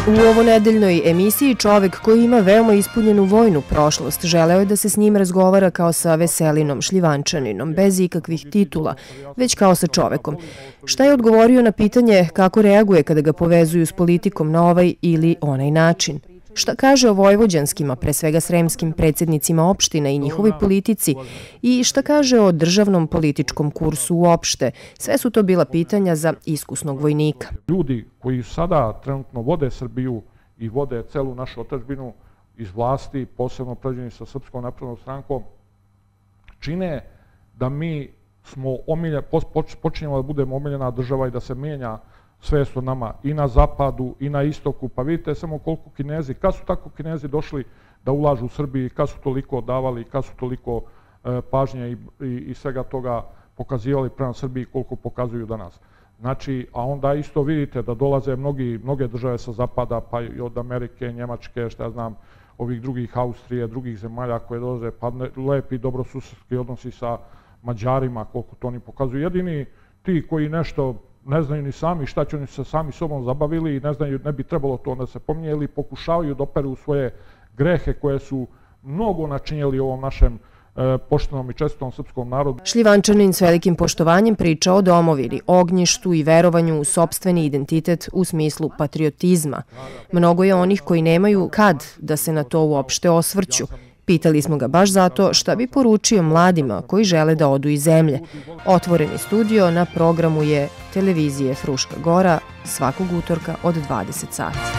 U ovonedeljnoj emisiji čovek koji ima veoma ispunjenu vojnu prošlost želeo je da se s njim razgovara kao sa Veselinom Šljivančaninom, bez ikakvih titula, već kao sa čovekom. Šta je odgovorio na pitanje kako reaguje kada ga povezuju s politikom na ovaj ili onaj način? Šta kaže o vojvođanskim, a pre svega sremskim predsjednicima opština i njihovoj politici i šta kaže o državnom političkom kursu uopšte? Sve su to bila pitanja za iskusnog vojnika. Ljudi koji sada trenutno vode Srbiju i vode celu našu otadžbinu iz vlasti, posebno predvođeni sa Srpskom naprednom strankom, čine da mi počinjemo da budemo omiljena država i da se mijenja svest o nama i na zapadu i na istoku. Pa vidite samo koliko Kinezi, kad su tako Kinezi došli da ulažu u Srbiji, kad su toliko davali, kad su toliko pažnje i svega toga pokazivali prema Srbiji koliko pokazuju danas. Znači, a onda isto vidite da dolaze mnoge države sa zapada, pa i od Amerike, Njemačke, šta ja znam, ovih drugih Austrije, drugih zemalja koje dolaze, pa lepi dobrosusedski odnosi sa Mađarima, koliko to oni pokazuju. Jedini ti koji nešto ne znaju ni sami šta će oni se sami sobom zabavili i ne znaju, ne bi trebalo to onda se pominje, ili pokušavaju da operu svoje grehe koje su mnogo načinjeli ovom našem poštenom i čestitom srpskom narodu. Šljivančanin s velikim poštovanjem priča o domovini, ognjištu i verovanju u sopstveni identitet u smislu patriotizma. Mnogo je onih koji nemaju kad da se na to uopšte osvrću. Pitali smo ga baš zato šta bi poručio mladima koji žele da odu iz zemlje. Otvoreni studio na programu je televizije Fruška Gora svakog utorka od 20 sati.